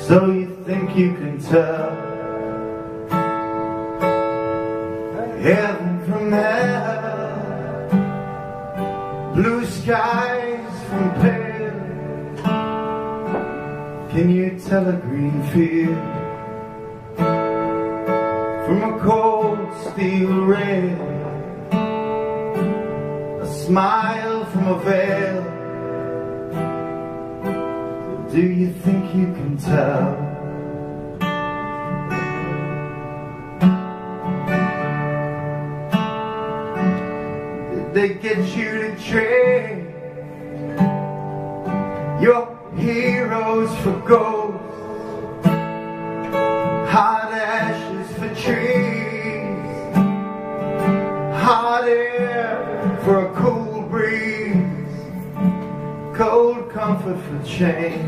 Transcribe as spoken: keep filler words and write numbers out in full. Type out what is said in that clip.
So you think you can tell heaven from hell, blue skies from pale? Can you tell a green field from a cold steel rail, a smile from a veil? Do you think you can tell? Did they get you to trade your heroes for ghosts, hot ashes for trees, hot air for a cool breeze, cold comfort for change?